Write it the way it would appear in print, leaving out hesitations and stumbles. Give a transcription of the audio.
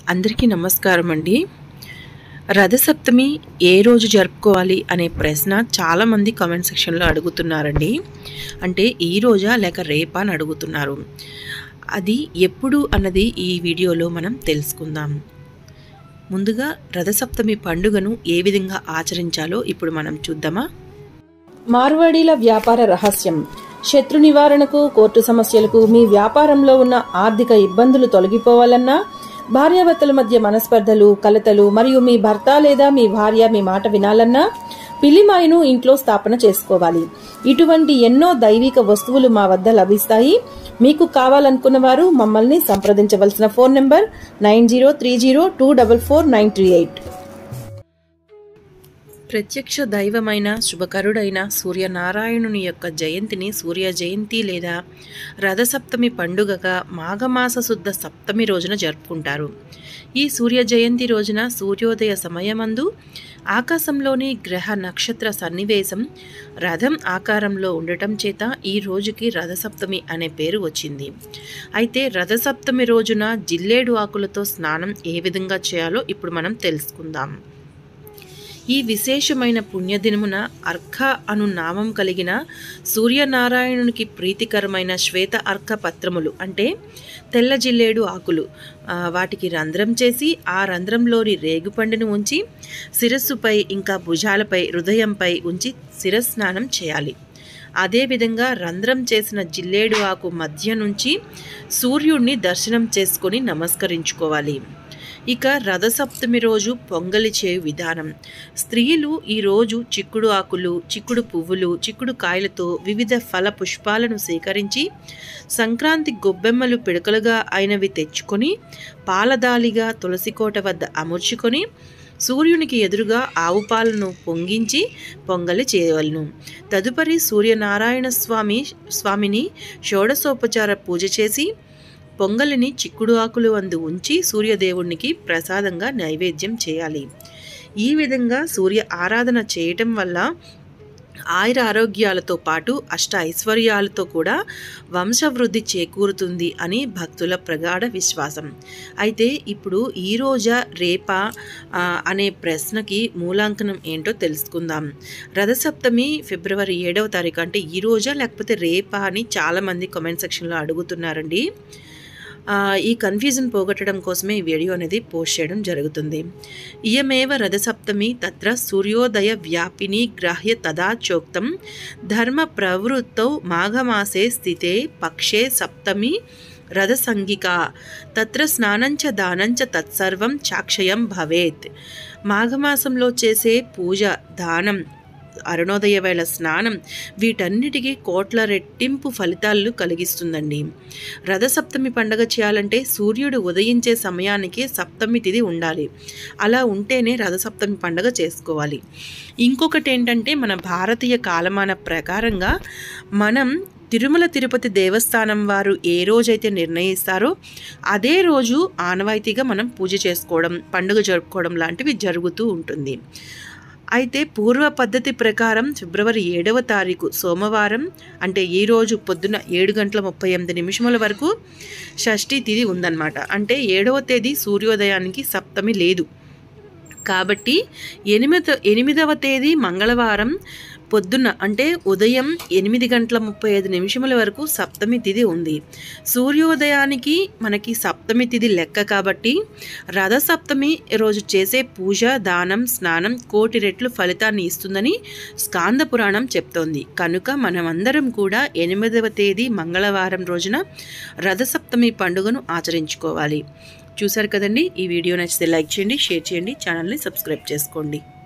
అందరికీ నమస్కారం అండి. రథసప్తమి ఏ రోజు జరుపుకోవాలి అనే ప్రశ్న చాలామంది కామెంట్ సెక్షన్లో అడుగుతున్నారండి. అంటే ఈ రోజా లేక రేపా అని అడుగుతున్నారు. అది ఎప్పుడు అన్నది ఈ వీడియోలో మనం తెలుసుకుందాం. ముందుగా రథసప్తమి పండుగను ఏ విధంగా ఆచరించాలో ఇప్పుడు మనం చూద్దామా. మార్వాడీల వ్యాపార రహస్యం. శత్రు నివారణకు, కోర్టు సమస్యలకు, మీ వ్యాపారంలో ఉన్న ఆర్థిక ఇబ్బందులు తొలగిపోవాలన్నా, భార్యాభర్తల మధ్య మనస్పర్ధలు, కలతలు మరియు మీ భర్త లేదా మీ భార్య మీ మాట వినాలన్నా పిల్లిమాయను ఇంట్లో స్థాపన చేసుకోవాలి. ఇటువంటి ఎన్నో దైవిక వస్తువులు మా వద్ద లభిస్తాయి. మీకు కావాలనుకున్న వారు మమ్మల్ని సంప్రదించవలసిన ఫోన్ నంబర్ 9030244938. ప్రత్యక్ష దైవమైన శుభకరుడైన సూర్యనారాయణుని యొక్క జయంతిని సూర్య జయంతి లేదా రథసప్తమి పండుగగా మాఘమాస శుద్ధ సప్తమి రోజున జరుపుకుంటారు. ఈ సూర్య జయంతి రోజున సూర్యోదయ సమయమందు ఆకాశంలోని గ్రహ నక్షత్ర సన్నివేశం రథం ఆకారంలో ఉండటం చేత ఈ రోజుకి రథసప్తమి అనే పేరు వచ్చింది. అయితే రథసప్తమి రోజున జిల్లేడు ఆకులతో స్నానం ఏ విధంగా చేయాలో ఇప్పుడు మనం తెలుసుకుందాం. ఈ విశేషమైన పుణ్యదినమున అర్క అను నామం కలిగిన సూర్యనారాయణునికి ప్రీతికరమైన శ్వేత అర్క పత్రములు అంటే తెల్ల జిల్లేడు ఆకులు వాటికి రంధ్రం చేసి ఆ రంధ్రంలోని రేగుపండును ఉంచి శిరస్సుపై ఇంకా భుజాలపై హృదయంపై ఉంచి శిరస్నానం చేయాలి. అదేవిధంగా రంధ్రం చేసిన జిల్లేడు ఆకు మధ్య నుంచి సూర్యుడిని దర్శనం చేసుకొని నమస్కరించుకోవాలి. ఇక రథసప్తమి రోజు పొంగలి చేయు విధానం. స్త్రీలు ఈరోజు చిక్కుడు ఆకులు, చిక్కుడు పువ్వులు, చిక్కుడు కాయలతో వివిధ ఫల పుష్పాలను సేకరించి సంక్రాంతి గొబ్బెమ్మలు పిడకలుగా అయినవి తెచ్చుకొని పాలదాలిగా తులసికోట వద్ద అమర్చుకొని సూర్యునికి ఎదురుగా ఆవు పాలను పొంగించి పొంగలి చేయవలను. తదుపరి సూర్యనారాయణ స్వామిని షోడశోపచార పూజ చేసి పొంగలిని చిక్కుడు ఆకులు అందు ఉంచి సూర్యదేవునికి ప్రసాదంగా నైవేద్యం చేయాలి. ఈ విధంగా సూర్య ఆరాధన చేయటం వల్ల ఆయుర ఆరోగ్యాలతో పాటు అష్ట ఐశ్వర్యాలతో కూడా వంశవృద్ధి చేకూరుతుంది అని భక్తుల ప్రగాఢ విశ్వాసం. అయితే ఇప్పుడు ఈ రోజా రేపా అనే ప్రశ్నకి మూలాంకనం ఏంటో తెలుసుకుందాం. రథసప్తమి ఫిబ్రవరి 7వ తారీఖు అంటే ఈ రోజా లేకపోతే రేపా అని చాలామంది కామెంట్ సెక్షన్లో అడుగుతున్నారండి. ఈ కన్ఫ్యూజన్ పోగొట్టడం కోసమే ఈ వీడియో అనేది పోస్ట్ చేయడం జరుగుతుంది. ఇయమేవ రథసప్తమి తత్ర సూర్యోదయ వ్యాపిని గ్రాహ్య తదా చోక్తం ధర్మ ప్రవృత్తౌ మాఘమాసే స్థితే పక్షే సప్తమి రథసంగికా తత్ర స్నానంచ దానంచ తత్సర్వం చాక్షయం భవేత్. మాఘమాసంలో చేసే పూజ, దానం, అరుణోదయ వేళ స్నానం వీటన్నిటికీ కోట్ల రెట్టింపు ఫలితాలను కలిగిస్తుందండి. రథసప్తమి పండుగ చేయాలంటే సూర్యుడు ఉదయించే సమయానికి సప్తమి తిథి ఉండాలి. అలా ఉంటేనే రథసప్తమి పండుగ చేసుకోవాలి. ఇంకొకటి ఏంటంటే మన భారతీయ కాలమాన ప్రకారంగా మనం తిరుమల తిరుపతి దేవస్థానం వారు ఏ రోజైతే నిర్ణయిస్తారో అదే రోజు ఆనవాయితీగా మనం పూజ చేసుకోవడం, పండుగ జరుపుకోవడం లాంటివి జరుగుతూ ఉంటుంది. అయితే పూర్వ పద్ధతి ప్రకారం ఫిబ్రవరి 7వ తారీఖు సోమవారం అంటే ఈరోజు పొద్దున 7:38 వరకు షష్ఠీ తిథి ఉందన్నమాట. అంటే 7వ తేదీ సూర్యోదయానికి సప్తమి లేదు. కాబట్టి 8వ తేదీ మంగళవారం పొద్దున్న అంటే ఉదయం 8:35 వరకు సప్తమి తిథి ఉంది. సూర్యోదయానికి మనకి సప్తమి తిథి లెక్క కాబట్టి రథసప్తమి రోజు చేసే పూజ, దానం, స్నానం కోటి రెట్లు ఫలితాన్ని ఇస్తుందని స్కాంద పురాణం చెప్తోంది. కనుక మనమందరం కూడా 8వ తేదీ మంగళవారం రోజున రథసప్తమి పండుగను ఆచరించుకోవాలి. చూశారు కదండి. ఈ వీడియో నచ్చితే లైక్ చేయండి, షేర్ చేయండి, ఛానల్ని సబ్స్క్రైబ్ చేసుకోండి.